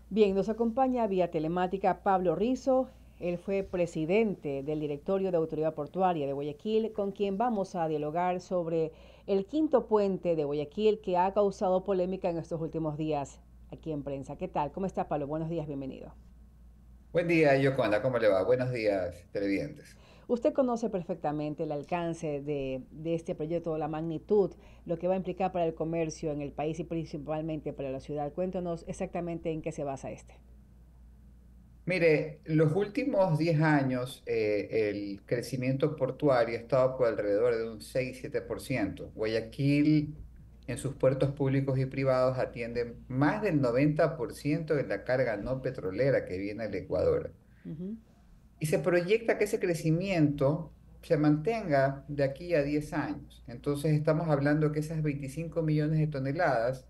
Bien, nos acompaña vía telemática Pablo Rizo. Él fue presidente del directorio de Autoridad Portuaria de Guayaquil, con quien vamos a dialogar sobre el quinto puente de Guayaquil que ha causado polémica en estos últimos días aquí en prensa. ¿Qué tal? ¿Cómo está, Pablo? Buenos días, bienvenido. Buen día, Yoconda, ¿cómo le va? Buenos días, televidentes. Usted conoce perfectamente el alcance de este proyecto, la magnitud, lo que va a implicar para el comercio en el país y principalmente para la ciudad. Cuéntanos exactamente en qué se basa este. Mire, los últimos 10 años el crecimiento portuario ha estado por alrededor de un 6-7%. Guayaquil en sus puertos públicos y privados atienden más del 90% de la carga no petrolera que viene al Ecuador. Ujú. Y se proyecta que ese crecimiento se mantenga de aquí a 10 años. Entonces estamos hablando que esas 25 millones de toneladas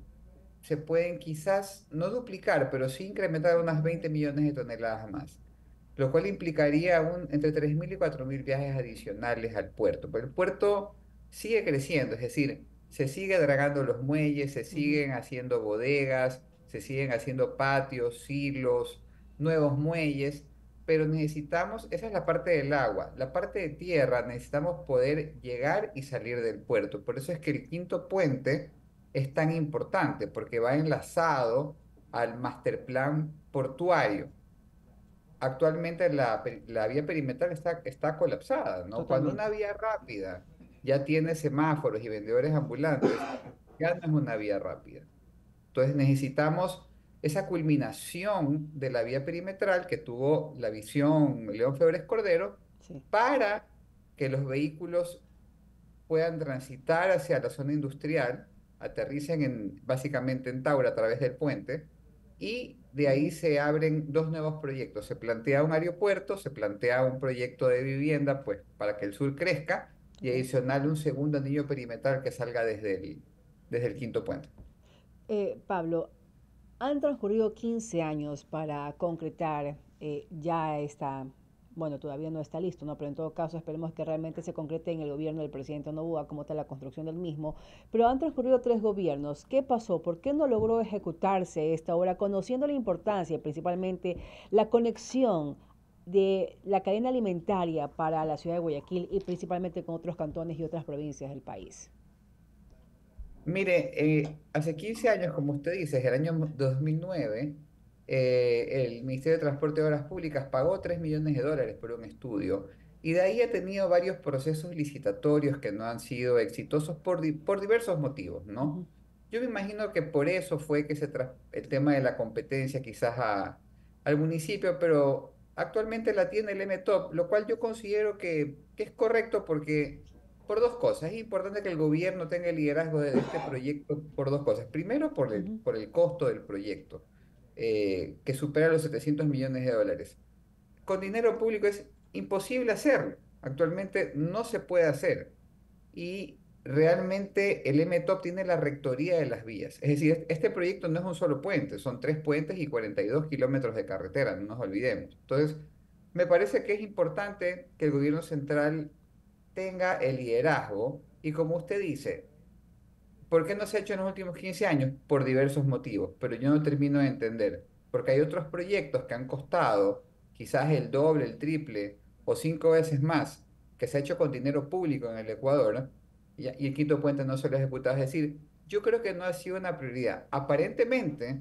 se pueden quizás no duplicar, pero sí incrementar unas 20 millones de toneladas más, lo cual implicaría entre 3.000 y 4.000 viajes adicionales al puerto. Pero el puerto sigue creciendo, es decir, se sigue dragando los muelles, se Ujú. siguen haciendo bodegas, se siguen haciendo patios, silos, nuevos muelles, pero necesitamos, esa es la parte del agua, la parte de tierra, necesitamos poder llegar y salir del puerto. Por eso es que el quinto puente es tan importante, porque va enlazado al master plan portuario. Actualmente la vía perimetral está colapsada, ¿no? Cuando una Totalmente. vía rápida ya tiene semáforos y vendedores ambulantes, ya no es una vía rápida. Entonces necesitamos esa culminación de la vía perimetral que tuvo la visión León Febres Cordero Sí. para que los vehículos puedan transitar hacia la zona industrial, aterricen básicamente en Taura a través del puente, y de ahí Ujú. se abren dos nuevos proyectos. Se plantea un aeropuerto, se plantea un proyecto de vivienda, pues, para que el sur crezca, y Ok. adicional un segundo anillo perimetral que salga desde el quinto puente. Pablo, han transcurrido 15 años para concretar ya esta, bueno, todavía no está listo, ¿no? Pero en todo caso esperemos que realmente se concrete en el gobierno del presidente Noboa, como está la construcción del mismo. Pero han transcurrido 3 gobiernos. ¿Qué pasó? ¿Por qué no logró ejecutarse esta obra, conociendo la importancia, principalmente la conexión de la cadena alimentaria para la ciudad de Guayaquil y principalmente con otros cantones y otras provincias del país? Mire, hace 15 años, como usted dice, el año 2009, el Ministerio de Transporte y Obras Públicas pagó $3 millones por un estudio, y de ahí ha tenido varios procesos licitatorios que no han sido exitosos por diversos motivos, Ujú. ¿no? Yo me imagino que por eso fue que el tema de la competencia quizás al municipio, pero actualmente la tiene el MTOP, lo cual yo considero que es correcto porque por dos cosas. Es importante que el gobierno tenga el liderazgo de este proyecto por dos cosas. Primero, Ujú. por el costo del proyecto, que supera los $700 millones. Con dinero público es imposible hacerlo. Actualmente no se puede hacer. Y realmente el MTOP tiene la rectoría de las vías. Es decir, este proyecto no es un solo puente, son tres puentes y 42 kilómetros de carretera, no nos olvidemos. Entonces, me parece que es importante que el gobierno central tenga el liderazgo, y como usted dice, ¿por qué no se ha hecho en los últimos 15 años? Por diversos motivos, pero yo no termino de entender, porque hay otros proyectos que han costado quizás el doble, el triple o 5 veces más, que se ha hecho con dinero público en el Ecuador, ¿no? Y el quinto puente no se lo ha ejecutado. Es decir, yo creo que no ha sido una prioridad. Aparentemente,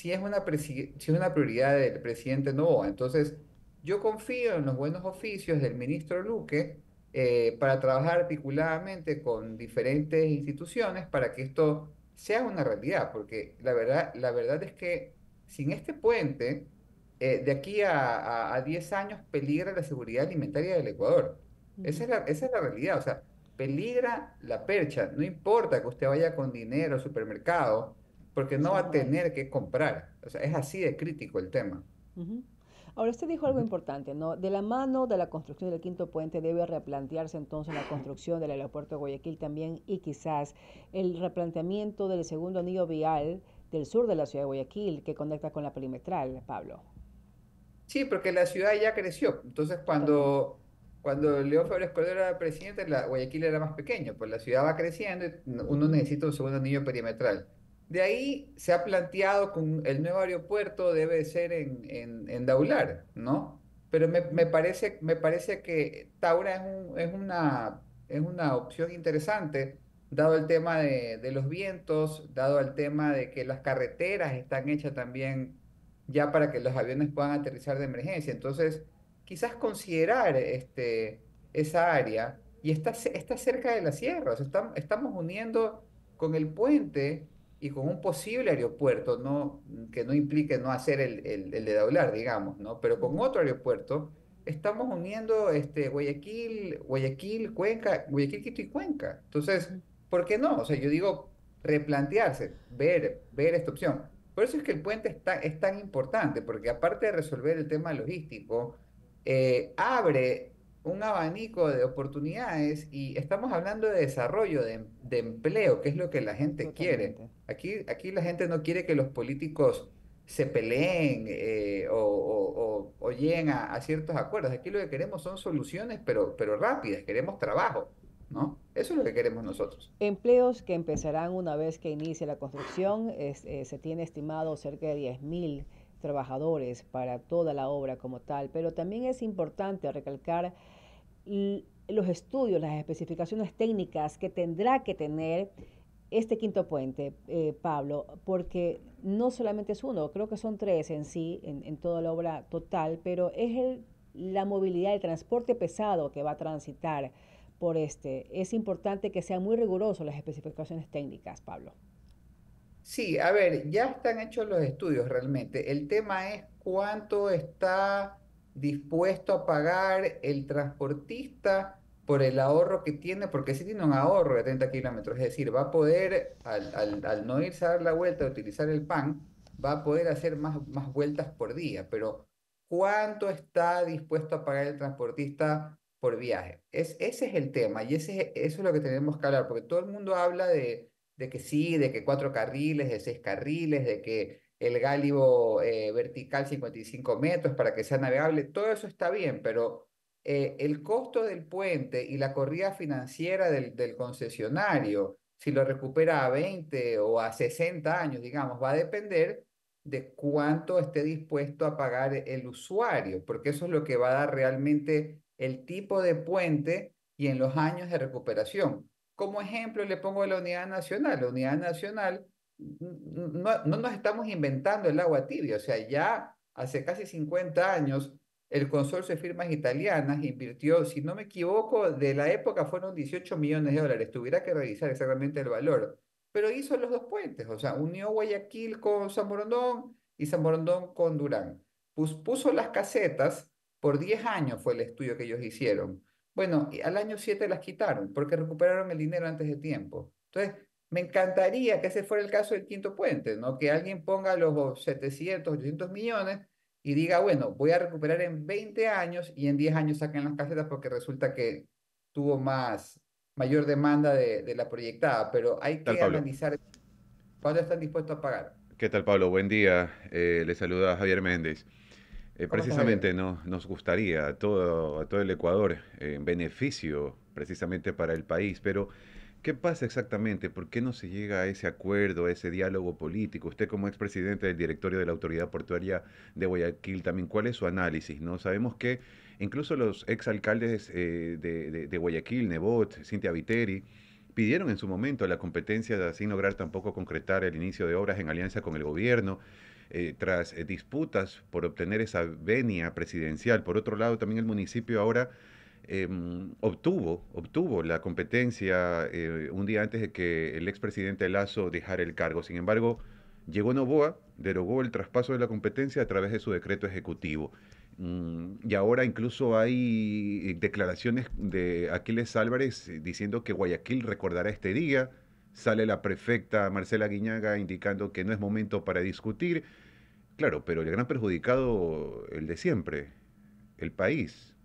sí es una prioridad del presidente Noboa. Entonces, yo confío en los buenos oficios del ministro Luque, para trabajar articuladamente con diferentes instituciones para que esto sea una realidad, porque la verdad es que sin este puente, de aquí a 10 años peligra la seguridad alimentaria del Ecuador. Ujú. Esa es la realidad, o sea, peligra la percha. No importa que usted vaya con dinero al supermercado, porque no Eso va no a hay. tener que comprar. O sea, es así de crítico el tema. Ujú. Ahora, usted dijo algo importante, ¿no? De la mano de la construcción del quinto puente debe replantearse entonces la construcción del aeropuerto de Guayaquil también y quizás el replanteamiento del segundo anillo vial del sur de la ciudad de Guayaquil que conecta con la perimetral, Pablo. Sí, porque la ciudad ya creció. Entonces, Totalmente. cuando León Febres Cordero era presidente, Guayaquil era más pequeño, pues la ciudad va creciendo y uno Ujú. necesita un segundo anillo perimetral. De ahí se ha planteado con el nuevo aeropuerto debe ser en Daular, ¿no? Pero me parece que Taura es una opción interesante, dado el tema de los vientos, dado el tema de que las carreteras están hechas también ya para que los aviones puedan aterrizar de emergencia. Entonces, quizás considerar esa área y está cerca de la sierra, o sea, estamos uniendo con el puente y con un posible aeropuerto, ¿no? Que no implique no hacer el de Daular, digamos, ¿no? Pero con Ujú, otro aeropuerto estamos uniendo Guayaquil, Quito y Cuenca. Entonces, ujú. ¿por qué no? O sea, yo digo, replantearse, ver esta opción. Por eso es que el puente es tan importante, porque aparte de resolver el tema logístico, abre un abanico de oportunidades y estamos hablando de desarrollo, de empleo, que es lo que la gente quiere. Totalmente. Aquí la gente no quiere que los políticos se peleen o lleguen a ciertos acuerdos. Aquí lo que queremos son soluciones, pero rápidas, queremos trabajo, ¿no? Eso es lo que queremos nosotros. Empleos que empezarán una vez que inicie la construcción. Se tiene estimado cerca de 10.000 trabajadores para toda la obra como tal, pero también es importante recalcar los estudios, las especificaciones técnicas que tendrá que tener este quinto puente, Pablo, porque no solamente es uno, creo que son tres en sí, en toda la obra total, pero es la movilidad, el transporte pesado que va a transitar por este. Es importante que sean muy rigurosos las especificaciones técnicas, Pablo. Sí, a ver, ya están hechos los estudios realmente. El tema es cuánto está dispuesto a pagar el transportista por el ahorro que tiene, porque sí tiene un ahorro de 30 kilómetros, es decir, va a poder, al no irse a dar la vuelta, a utilizar el PAN, va a poder hacer más vueltas por día, pero ¿cuánto está dispuesto a pagar el transportista por viaje? Ese es el tema y eso es lo que tenemos que hablar, porque todo el mundo habla de que sí, de que 4 carriles, de 6 carriles, de que el gálibo vertical 55 metros para que sea navegable, todo eso está bien, pero el costo del puente y la corrida financiera del concesionario, si lo recupera a 20 o a 60 años, digamos, va a depender de cuánto esté dispuesto a pagar el usuario, porque eso es lo que va a dar realmente el tipo de puente y en los años de recuperación. Como ejemplo, le pongo la Unidad Nacional. La Unidad Nacional, no nos estamos inventando el agua tibia, o sea, ya hace casi 50 años el Consorcio de Firmas Italianas invirtió, si no me equivoco, de la época fueron 18 millones de dólares, tuviera que revisar exactamente el valor, pero hizo los dos puentes, o sea, unió Guayaquil con San Borondón y San Borondón con Durán. Puso las casetas, por 10 años fue el estudio que ellos hicieron. Bueno, y al año 7 las quitaron porque recuperaron el dinero antes de tiempo. Entonces, me encantaría que ese fuera el caso del quinto puente, ¿no? Que alguien ponga los 700, 800 millones y diga, bueno, voy a recuperar en 20 años y en 10 años saquen las casetas porque resulta que tuvo mayor demanda de la proyectada, pero hay ¿Qué tal, que Pablo? analizar cuánto están dispuestos a pagar. ¿Qué tal, Pablo? Buen día. Le saluda Javier Méndez. ¿Cómo estás, Precisamente Javier? nos gustaría a todo el Ecuador en beneficio precisamente para el país, pero ¿qué pasa exactamente? ¿Por qué no se llega a ese acuerdo, a ese diálogo político? Usted como expresidente del directorio de la Autoridad Portuaria de Guayaquil, también, ¿cuál es su análisis? ¿No? Sabemos que incluso los exalcaldes de Guayaquil, Nebot, Cintia Viteri, pidieron en su momento la competencia sin lograr tampoco concretar el inicio de obras en alianza con el gobierno, tras disputas por obtener esa venia presidencial. Por otro lado, también el municipio ahora obtuvo la competencia un día antes de que el expresidente Lazo dejara el cargo. Sin embargo, llegó Novoa, derogó el traspaso de la competencia a través de su decreto ejecutivo. Y ahora incluso hay declaraciones de Aquiles Álvarez diciendo que Guayaquil recordará este día. Sale la prefecta Marcela Guiñaga indicando que no es momento para discutir. Claro, pero el gran perjudicado, el de siempre, el país.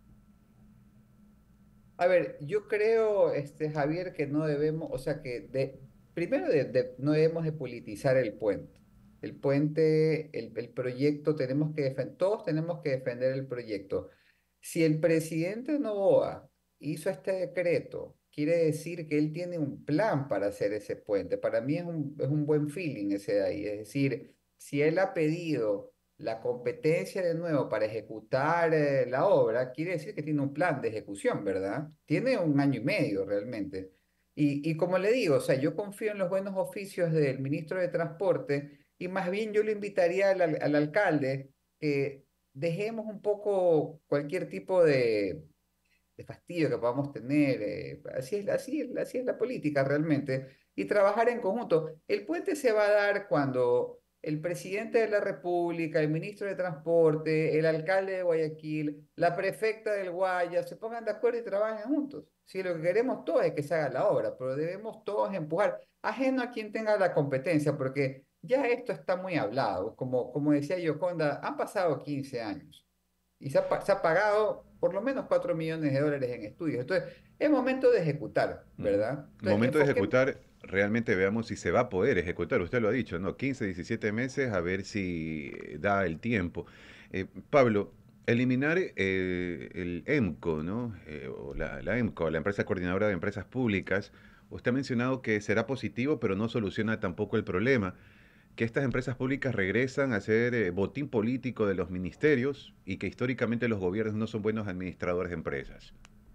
A ver, yo creo, Javier, que no debemos, o sea, primero no debemos de politizar el puente. El puente, el proyecto, todos tenemos que defender el proyecto. Si el presidente Noboa hizo este decreto quiere decir que él tiene un plan para hacer ese puente. Para mí es un buen feeling ese de ahí. Es decir, si él ha pedido la competencia de nuevo para ejecutar la obra, quiere decir que tiene un plan de ejecución, ¿verdad? Tiene un año y medio realmente. Y como le digo, o sea, yo confío en los buenos oficios del ministro de Transporte y más bien yo le invitaría al alcalde que dejemos un poco cualquier tipo de fastidio que podamos tener. Así es la política realmente. Y trabajar en conjunto. El puente se va a dar cuando el presidente de la República, el ministro de Transporte, el alcalde de Guayaquil, la prefecta del Guayas se pongan de acuerdo y trabajen juntos. Si lo que queremos todos es que se haga la obra, pero debemos todos empujar, ajeno a quien tenga la competencia, porque ya esto está muy hablado. Como decía Yoconda, han pasado 15 años y se ha pagado por lo menos 4 millones de dólares en estudios. Entonces, es momento de ejecutar, Ujú. ¿verdad? Entonces, Momento de enfoquemos. ejecutar, realmente veamos si se va a poder ejecutar. Usted lo ha dicho, ¿no? 15, 17 meses, a ver si da el tiempo. Pablo, eliminar el EMCO, ¿no? O la EMCO, la Empresa Coordinadora de Empresas Públicas, usted ha mencionado que será positivo, pero no soluciona tampoco el problema, que estas empresas públicas regresan a ser botín político de los ministerios y que históricamente los gobiernos no son buenos administradores de empresas.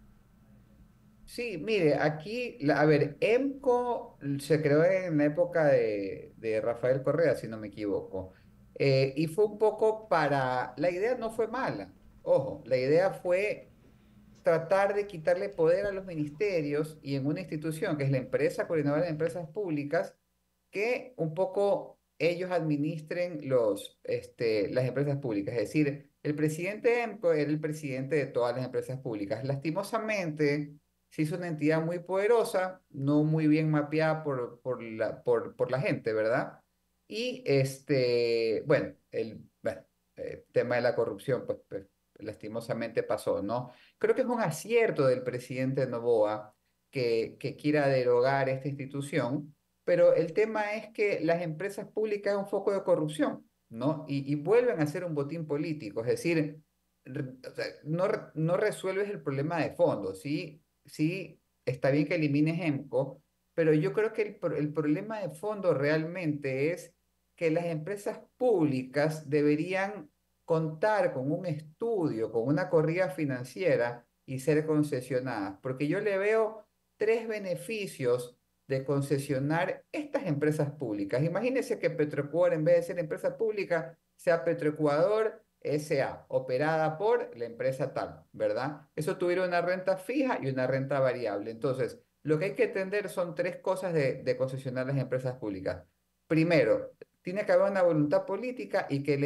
Sí, mire, aquí, a ver, EMCO se creó en la época de Rafael Correa, si no me equivoco. Y fue un poco la idea no fue mala, ojo, la idea fue tratar de quitarle poder a los ministerios y en una institución que es la Empresa Coordinadora de Empresas Públicas, que un poco ellos administren las empresas públicas. Es decir, el presidente de EMCO era el presidente de todas las empresas públicas. Lastimosamente, se hizo una entidad muy poderosa, no muy bien mapeada por la gente, ¿verdad? Y tema de la corrupción, pues lastimosamente pasó, ¿no? Creo que es un acierto del presidente Noboa que quiera derogar esta institución, pero el tema es que las empresas públicas es un foco de corrupción, ¿no? Y vuelven a ser un botín político, es decir, o sea, no resuelves el problema de fondo, ¿sí? Sí, está bien que elimines EMCO, pero yo creo que el problema de fondo realmente es que las empresas públicas deberían contar con un estudio, con una corrida financiera y ser concesionadas, porque yo le veo tres beneficios de concesionar estas empresas públicas. Imagínense que Petroecuador, en vez de ser empresa pública, sea Petroecuador S.A., operada por la empresa tal, ¿verdad? Eso tuviera una renta fija y una renta variable. Entonces, lo que hay que entender son tres cosas de concesionar las empresas públicas. Primero, tiene que haber una voluntad política y que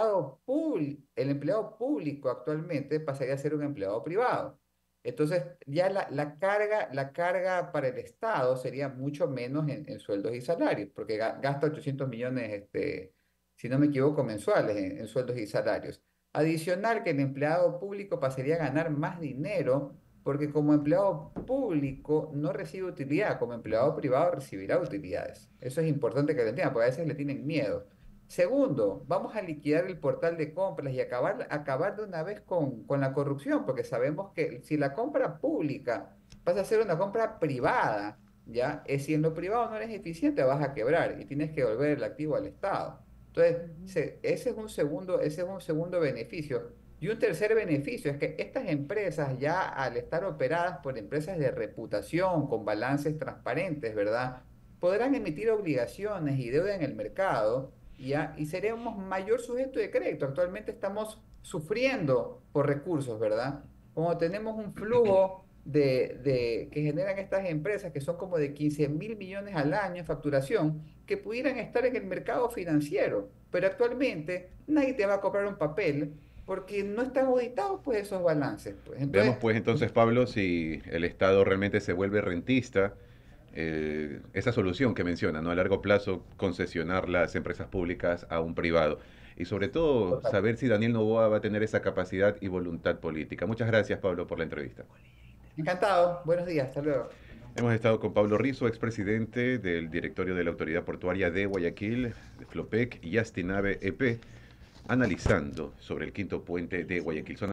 el empleado público actualmente pasaría a ser un empleado privado. Entonces, ya la carga para el Estado sería mucho menos en sueldos y salarios, porque gasta 800 millones, si no me equivoco, mensuales en sueldos y salarios. Adicional que el empleado público pasaría a ganar más dinero, porque como empleado público no recibe utilidad, como empleado privado recibirá utilidades. Eso es importante que lo entiendan, porque a veces le tienen miedo. Segundo, vamos a liquidar el portal de compras y acabar de una vez con la corrupción, porque sabemos que si la compra pública pasa a ser una compra privada, ¿ya? Si en lo privado no eres eficiente, vas a quebrar y tienes que devolver el activo al Estado. Entonces, Ujú. ese es un segundo beneficio. Y un tercer beneficio es que estas empresas ya al estar operadas por empresas de reputación, con balances transparentes, ¿verdad? Podrán emitir obligaciones y deuda en el mercado y seremos mayor sujeto de crédito. Actualmente estamos sufriendo por recursos, ¿verdad? Como tenemos un flujo que generan estas empresas, que son como de 15.000 millones al año en facturación, que pudieran estar en el mercado financiero, pero actualmente nadie te va a comprar un papel porque no están auditados pues esos balances, pues. Veamos Entonces, pues entonces, Pablo, si el Estado realmente se vuelve rentista, esa solución que menciona, ¿no? A largo plazo, concesionar las empresas públicas a un privado. Y sobre todo, total. saber si Daniel Noboa va a tener esa capacidad y voluntad política. Muchas gracias, Pablo, por la entrevista. Encantado. Buenos días. Hasta luego. Hemos estado con Pablo Rizo, expresidente del directorio de la Autoridad Portuaria de Guayaquil, de Flopec, y Yastinave EP, analizando sobre el quinto puente de Guayaquil.